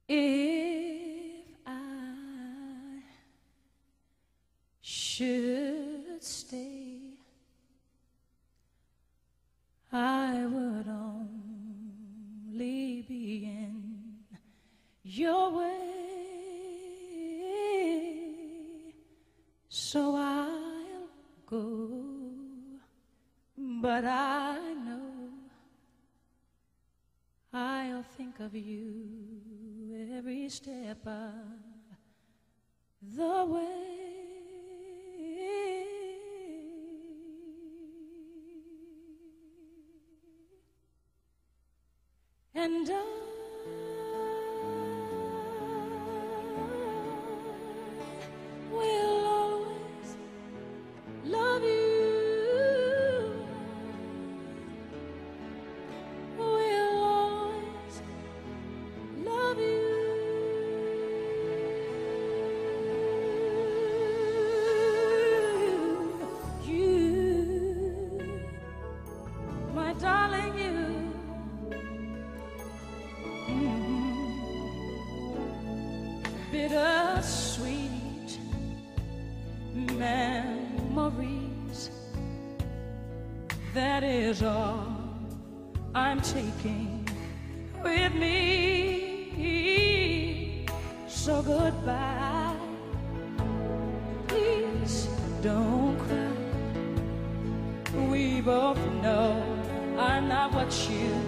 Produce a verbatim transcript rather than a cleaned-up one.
If I should stay, I would only be in your way, so I'll go, but I know I'll think of you every step of the way. And I will always love you. Will always love you. You, my darling, you. Bittersweet memories, that is all I'm taking with me. So goodbye, please don't cry. We both know I'm not what you